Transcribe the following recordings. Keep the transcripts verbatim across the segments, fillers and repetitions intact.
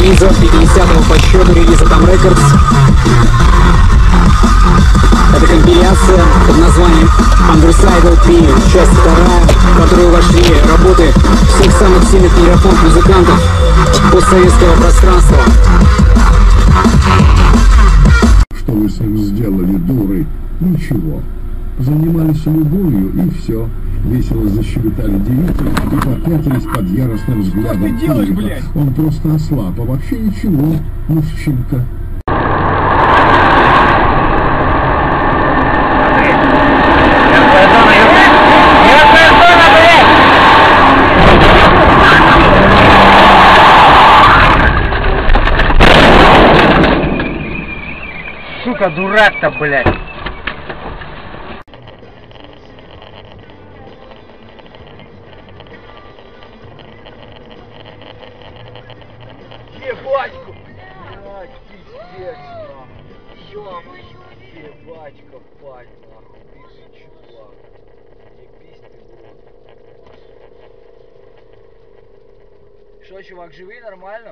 релиза, пятидесятого по счету релиза там Records. Это компиляция под названием Undersidal три, часть вторая, в которую вошли работы всех самых сильных нейрофонк-музыкантов постсоветского пространства. Что вы с ним сделали, дуры? Ничего. Занимались любовью, и все. Весело защебетали девицы и попятились под яростным взглядом. Что ты делаешь, блядь? Он просто ослаб, а вообще ничего, мужчинка. Сука, дурак-то, блядь! Ебачку! Блядь, пиздец, нахуй! Ё-моё! Ебачка, паль, нахуй! Бежи, чувак! Ебись ты, вот! Что, чувак, живи нормально?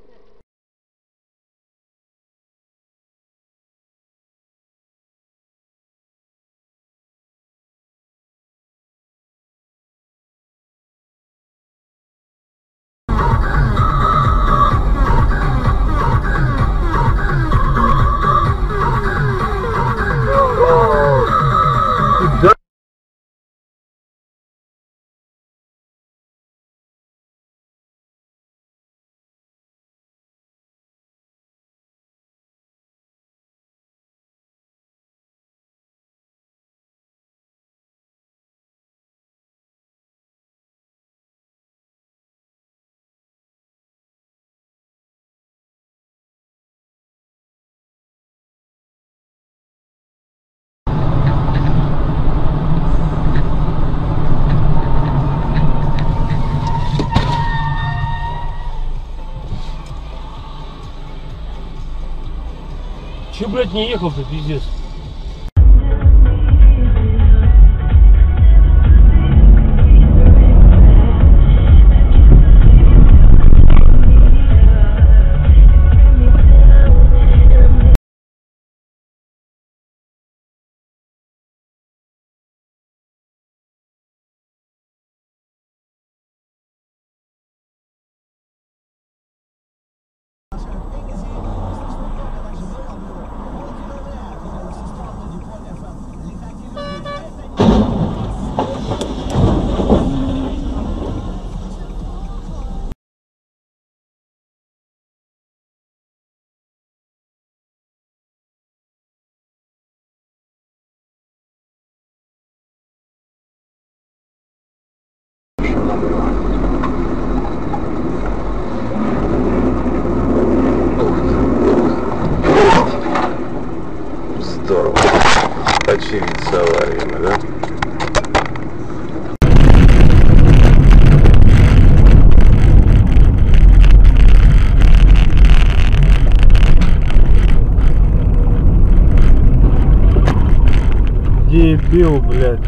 Че, блядь, не ехал-то, пиздец? Здорово. Починить с авариями, да? Дебил, блядь.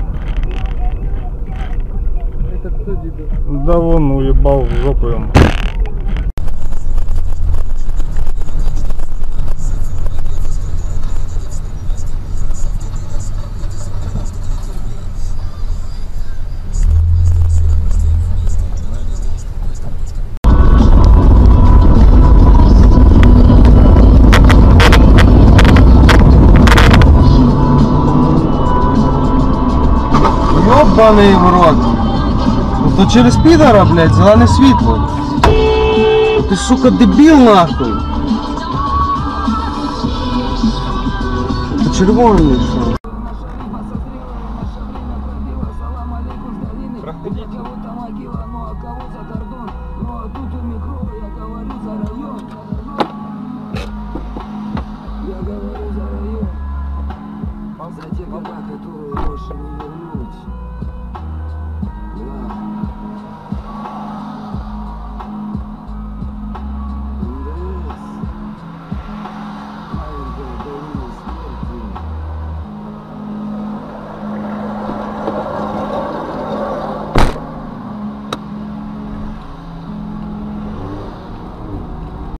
Это кто дебил? Да вон уебал в жопу ему. Ёбаный в рот. Ну то через пидора, блядь, зеленое світло. Ты, сука, дебил, нахуй. Это червоный, что?